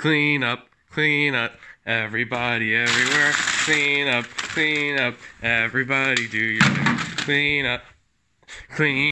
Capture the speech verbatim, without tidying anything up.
Clean up, clean up, everybody everywhere. Clean up, clean up, everybody do your thing. Clean up, clean.